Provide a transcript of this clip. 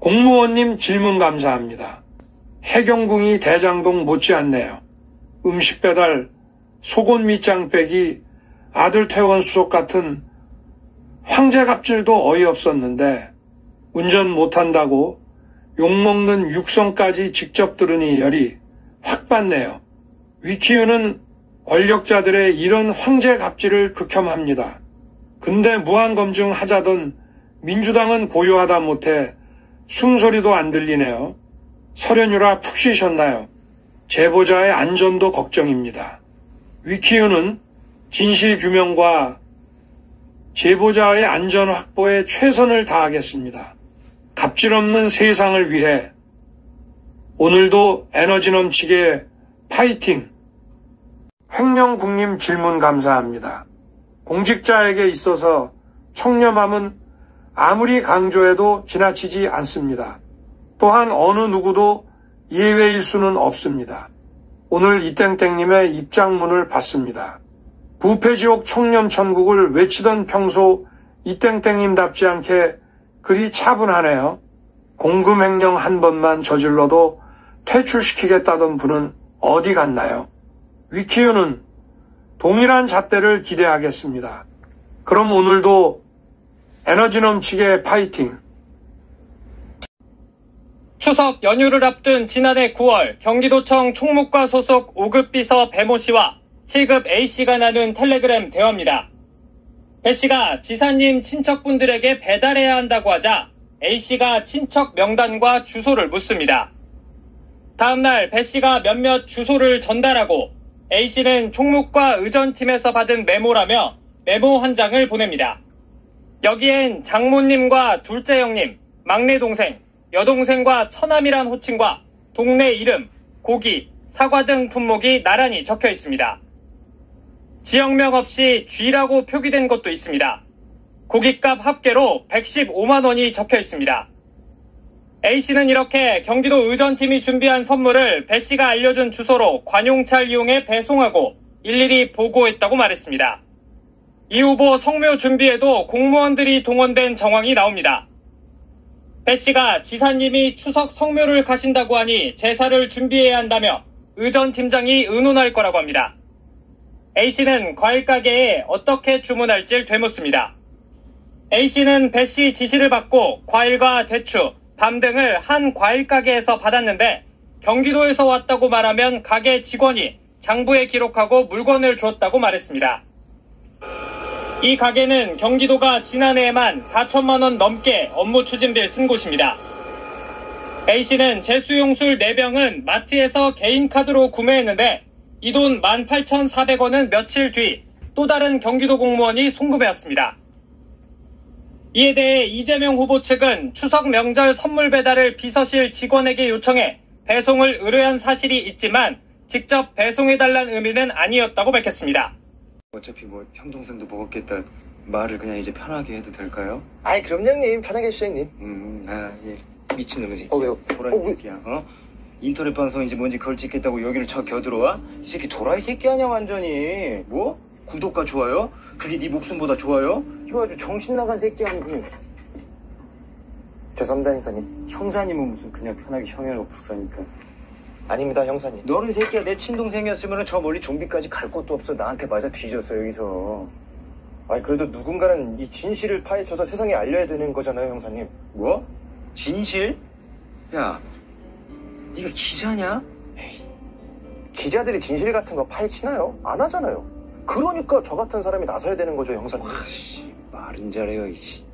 공무원님 질문 감사합니다. 해경궁이 대장동 못지않네요. 음식 배달, 속옷 밑장 빼기, 아들 퇴원 수속 같은 황제 갑질도 어이없었는데 운전 못한다고 욕먹는 육성까지 직접 들으니 열이 확 받네요. 위키유는 권력자들의 이런 황제 갑질을 극혐합니다. 근데 무한검증 하자던 민주당은 고요하다 못해 숨소리도 안 들리네요. 설현유라 푹 쉬셨나요? 제보자의 안전도 걱정입니다. 위키유는 진실규명과 제보자의 안전 확보에 최선을 다하겠습니다. 갑질 없는 세상을 위해 오늘도 에너지 넘치게 파이팅! 횡령국님 질문 감사합니다. 공직자에게 있어서 청렴함은 아무리 강조해도 지나치지 않습니다. 또한 어느 누구도 예외일 수는 없습니다. 오늘 이땡땡님의 입장문을 봤습니다. 부패지옥 청렴천국을 외치던 평소 이땡땡님답지 않게 그리 차분하네요. 공금횡령 한 번만 저질러도 퇴출시키겠다던 분은 어디 갔나요? 위키유는 동일한 잣대를 기대하겠습니다. 그럼 오늘도 에너지 넘치게 파이팅! 추석 연휴를 앞둔 지난해 9월 경기도청 총무과 소속 5급 비서 배모 씨와 7급 A씨가 나눈 텔레그램 대화입니다. 배씨가 지사님 친척분들에게 배달해야 한다고 하자 A씨가 친척 명단과 주소를 묻습니다. 다음날 배씨가 몇몇 주소를 전달하고 A씨는 총무과 의전팀에서 받은 메모라며 메모 한 장을 보냅니다. 여기엔 장모님과 둘째 형님, 막내 동생, 여동생과 처남이란 호칭과 동네 이름, 고기, 사과 등 품목이 나란히 적혀 있습니다. 지역명 없이 G라고 표기된 것도 있습니다. 고깃값 합계로 115만 원이 적혀 있습니다. A씨는 이렇게 경기도 의전팀이 준비한 선물을 배씨가 알려준 주소로 관용차를 이용해 배송하고 일일이 보고했다고 말했습니다. 이 후보 성묘 준비에도 공무원들이 동원된 정황이 나옵니다. 배씨가 지사님이 추석 성묘를 가신다고 하니 제사를 준비해야 한다며 의전팀장이 의논할 거라고 합니다. A씨는 과일 가게에 어떻게 주문할지 되묻습니다. A씨는 배씨 지시를 받고 과일과 대추, 밤 등을 한 과일 가게에서 받았는데 경기도에서 왔다고 말하면 가게 직원이 장부에 기록하고 물건을 주었다고 말했습니다. 이 가게는 경기도가 지난해에만 4천만 원 넘게 업무 추진비를 쓴 곳입니다. A씨는 제수용술 4병은 마트에서 개인 카드로 구매했는데 이 돈 18,400원은 며칠 뒤 또 다른 경기도 공무원이 송금해왔습니다. 이에 대해 이재명 후보 측은 추석 명절 선물 배달을 비서실 직원에게 요청해 배송을 의뢰한 사실이 있지만 직접 배송해달라는 의미는 아니었다고 밝혔습니다. 어차피 뭐 형 동생도 먹었겠다. 말을 그냥 이제 편하게 해도 될까요? 아이 그럼요 형님. 편하게 해주세요 형님. 예. 미친놈의 새끼. 왜요? 도라이 새끼야. 인터넷 방송인지 뭔지 그걸 찍겠다고 여기를 쳐 겨들어와? 이 새끼 도라이 새끼 아니야 완전히. 뭐? 구독과 좋아요? 그게 네 목숨보다 좋아요? 이거 아주 정신 나간 새끼 아니고. 죄송합니다 형사님. 형사님은 무슨 그냥 편하게 형이라고 부르라니까. 아닙니다 형사님. 너는 새끼야 내 친동생이었으면 저 멀리 좀비까지 갈 곳도 없어. 나한테 맞아 뒤졌어 여기서. 아니 그래도 누군가는 이 진실을 파헤쳐서 세상에 알려야 되는 거잖아요 형사님. 뭐? 진실? 야, 네가 기자냐? 기자들이 진실 같은 거 파헤치나요? 안 하잖아요. 그러니까 저 같은 사람이 나서야 되는 거죠 형사님. 와, 씨, 말은 잘해요 이씨.